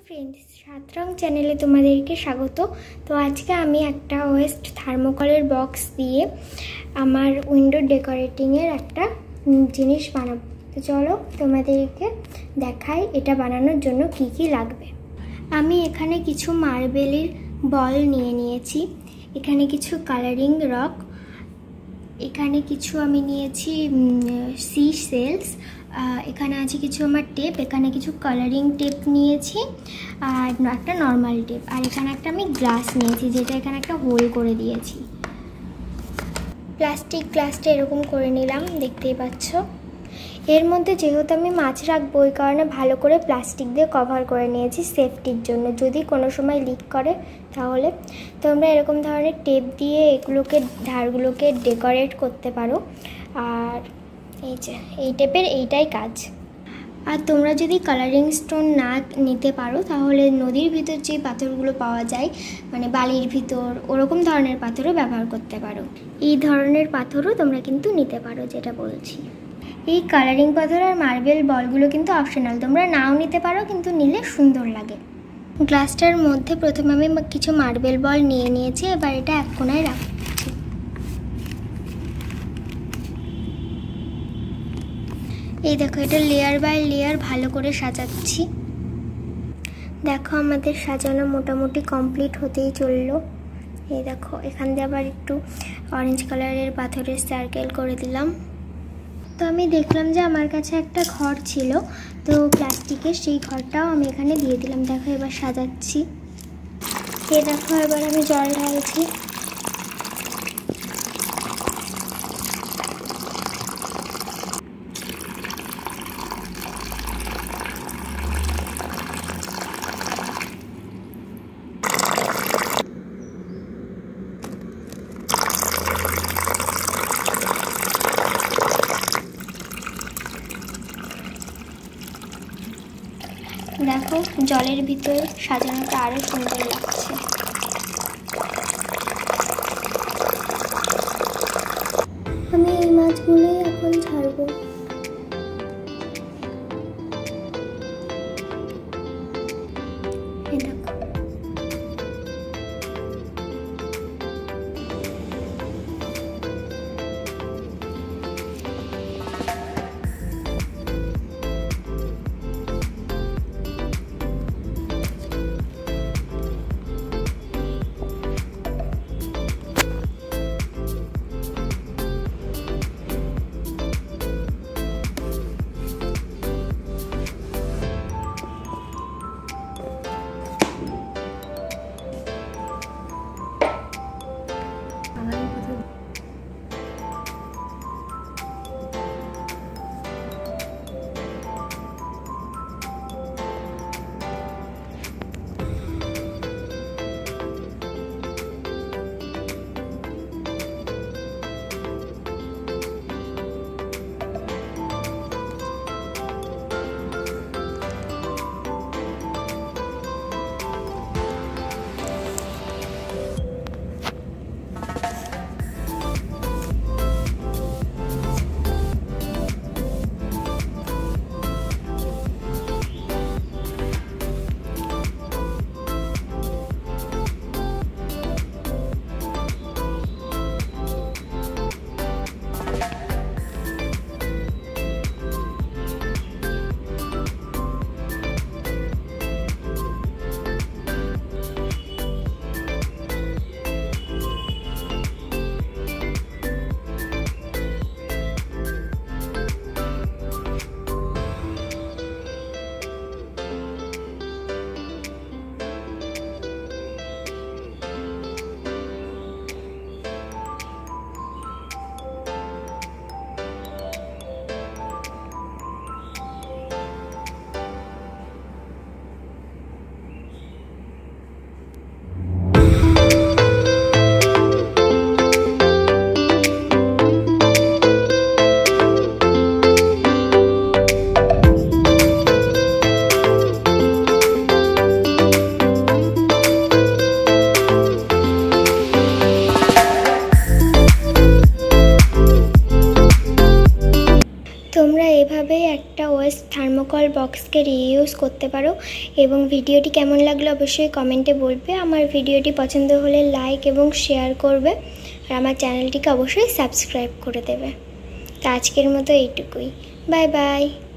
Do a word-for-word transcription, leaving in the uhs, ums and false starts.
Friends सात रंग चैनेले तुम्हादेरके स्वागत। तो आज के आमी एक वेस्ट थार्मोकलेर बक्स दिए आमार उइंडो डेकोरेटिंगेर एक जिनिस बानाबो। तो चलो तुम्हादेरके देखाई एटा बानानोर जोन्नो कि कि लागबे। आमी एखाने किछु मार्बेलेर बल निये नियेछि, एखाने किछु कालारिंग रक, एखाने किछु आमी नियेछि सी सेल्स, एखाने आछे किछु आमार टेप, एखाने किछु कालारिंग टेप नियेछि आर एकटा नर्माल टेप, आर एखाने एकटा आमी ग्लास नियेछि जेटा एखाने एकटा होल करे दियेछि। प्लास्टिक ग्लासटा एरकम करे निलाम, देखतेई पाচ্ছো। एर मध्य जेहेतु आमी माछ राखबो ओई कारणे भालो करे प्लास्टिक दिये कभार करे नियेछि सेफ्टिर जोन्नो, जदि कोनो समय लिक करे ताहले तोमरा एरकम धरनेर टेप दिये एगुलोके धारगुलोके डेकोरेट करते पारो। आर এই যে এই টেপের এইটাই কাজ। আর তোমরা যদি কালারিং স্টোন না নিতে পারো তাহলে নদীর ভিতর যে পাথরগুলো পাওয়া যায় মানে বালির ভিতর ওরকম ধরনের পাথরও ব্যবহার করতে পারো। এই ধরনের পাথরও তোমরা কিন্তু নিতে পারো যেটা বলছি। এই কালারিং পাথর আর মার্বেল বলগুলো কিন্তু অপশনাল, তোমরা নাও নিতে পারো কিন্তু নিলে সুন্দর লাগে। গ্লাসটার মধ্যে প্রথমে আমি কিছু মার্বেল বল নিয়ে নিয়েছি, এবার এটা এক কোণায় রাখছি। এই দেখো এটা লেয়ার বাই লেয়ার ভালো করে সাজাচ্ছি। দেখো আমাদের সাজানো মোটামুটি কমপ্লিট হতেই চললো। এই দেখো এখান দিয়ে আবার একটু অরেঞ্জ কালারের পাথরের সার্কেল করে দিলাম। তো আমি দেখলাম যে আমার কাছে একটা ঘর ছিল, তো প্লাস্টিকের সেই ঘরটাও আমি এখানে দিয়ে দিলাম। দেখো এবার সাজাচ্ছি। এই দেখো এবার আমি জল ঢালছি। দেখো জলের ভিতর সাজানোটা আরো সুন্দর লাগছে। আমি এই মাছগুলোই এখন ছাড়বো। থার্মোকল বক্সকে রিইউজ করতে পারো। এবং ভিডিওটি কেমন লাগলো অবশ্যই কমেন্টে বলবে। আমার ভিডিওটি পছন্দ হলে লাইক এবং শেয়ার করবে, আর আমার চ্যানেলটিকে অবশ্যই সাবস্ক্রাইব করে দেবে। তো আজকের মতো এইটুকুই, বাই বাই।